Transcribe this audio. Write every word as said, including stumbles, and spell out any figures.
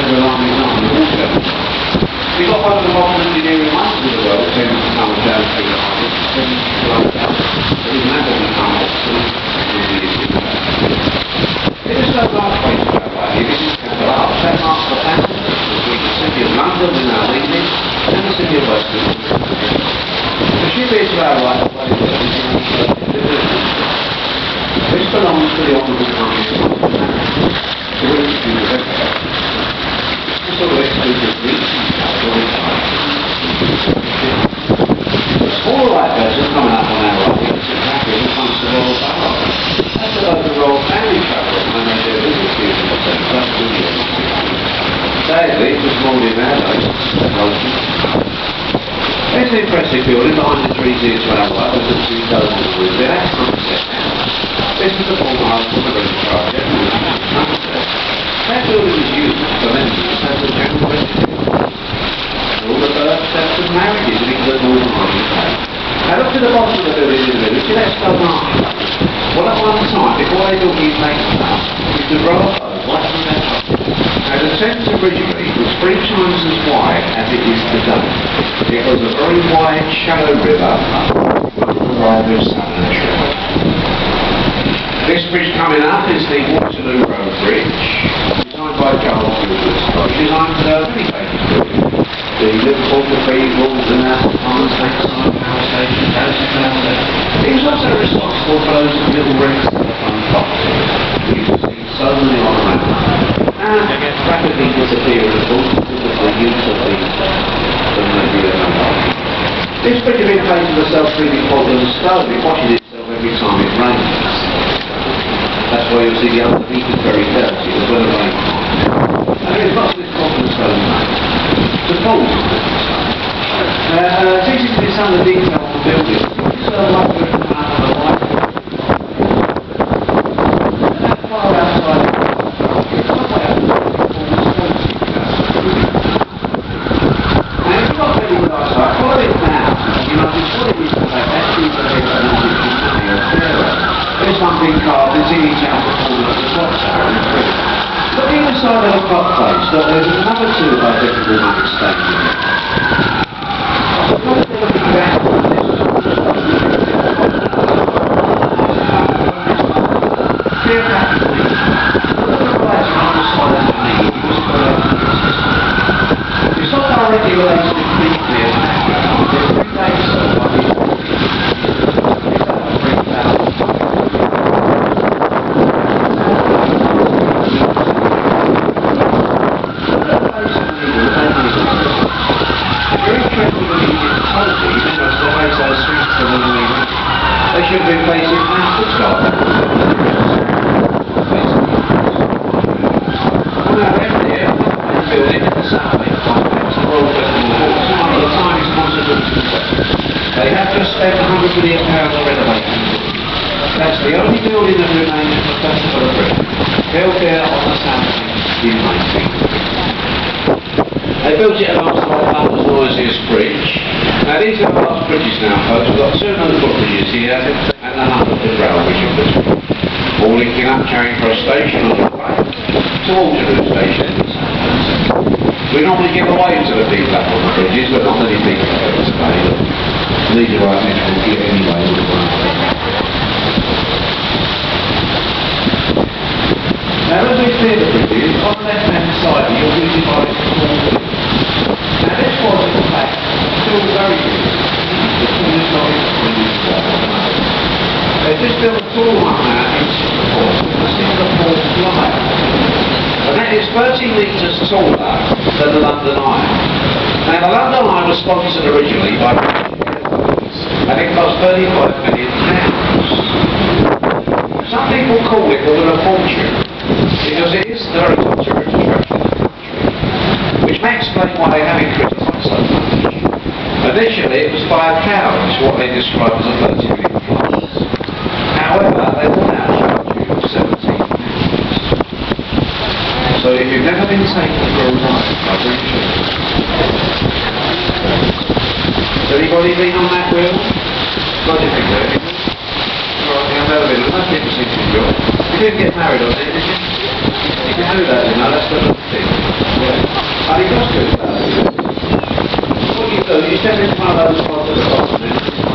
Rebel Army Army also. We got one of the most engineering minds in the world, came to come and down to the army, came to like that. But even that doesn't come off, so it is no large way to travel out here. This is capital up, ten miles per pound, between the city of London in our evening and the city of Western. The ship is rail right away to the This belongs to the Honourable Company of London. The British do the rest of it. This sort of exclusive reach, the small light vessel coming up on our right, it's exactly the comes to Royal Barrow. That's about the Royal Family travel when they do business here in the centre. Sadly, it was more than our days. It's an impressive building behind the trees here to our right, with the two dozen of rooms there. That's Somerset now. This is the former home for the British project. That building was used for many years as a general residence. All the births, deaths and marriages in England, Northern Ireland. Now look to the bottom of the building in the village, see that stone arch. Well, at one time, before they built these lakes now, used to grow up right from that top. Now the Thames originally was three times as wide as it is today. It was a very wide, shallow river, running along the Southern Shore. This bridge coming up is the Waterloo Road Bridge, designed by Charles Gilbert Scott, designed for those many places building. The Liverpool Cathedral, the National Farms, Lakeside Power Station, Chelsea Power Station. He was also responsible for those little wrecks at the front of you can see so many on the map. And rapidly disappearing, of course, because of the use of the, the regular number. This bridge has been placed with a self-feeding Portland stone. It washes itself every time it rains. That's why you'll see the underneath is very dirty as well as rain. And there's lots of this Portland stone made. The poles of Portland stone. Uh, it's easy to be some of the detail of the building. It's sort of like we're coming out of the white. And that far outside the something carved in each out of the corner of the clock tower in the bridge. Look either side of the clock face, look, there's another two identical nuggets stained in it. So what if they're looking back on this? Clear back to me. Look at the lights on the side of the knee, it was correct. It's not directly related to the clear background. There's three days so far. They should have been facing past the sky. Well, now, every year, they build it in the Saturday complex, the Royal Festival Hall. It's one of the tiniest constitutions. They have just spent one hundred million pounds on renovating it. That's the only building that remains from the Festival of Britain, built there on the Saturday in nineteen. They built it alongside London's noisiest bridge. Now these are the last bridges now, folks. We've got two hundred foot bridges here and the hundred foot rail bridge in between. All linking up Charing Cross Station on the way to Waterloo Station. We normally give away to the people up on the bridges, but not many people have it today. These are our things we'll give anyway. Now as we clear the bridges, on the left hand side you'll be divided into small bridges. Now this was in fact still very good. The tallest lorry in this world. They just built a tall one now in Singapore, the Singapore Flyer. And that is thirty metres taller than the London Eye. Now the London Eye was sponsored originally by British and it cost thirty-five million pounds. Some people call it more than a fortune, because it is the very top tourist attraction in the country, which may explain why they have increased the price so much. Initially it was five pounds, what they described as a thirty million plus. However, they will now charge you seventeen pounds. So if you've never been taken for a ride, I bring you. Has anybody been on that wheel? God, you can do it. I've never been. Most people seem to enjoy it. You didn't get married on it, did you? You can do that, you know, that's the thing. Yeah. it does go fast. What you do, you step into one of those spots at the bottom,